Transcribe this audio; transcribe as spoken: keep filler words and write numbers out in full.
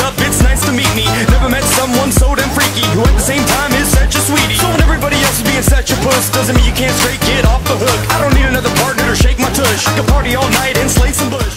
up? It's nice to meet me. Never met someone so damn freaky, who at the same time is such a sweetie. So when everybody else is being such a puss, doesn't mean you can't straight get off the hook. I don't need another partner to shake my tush. I can party all night and slay some bush.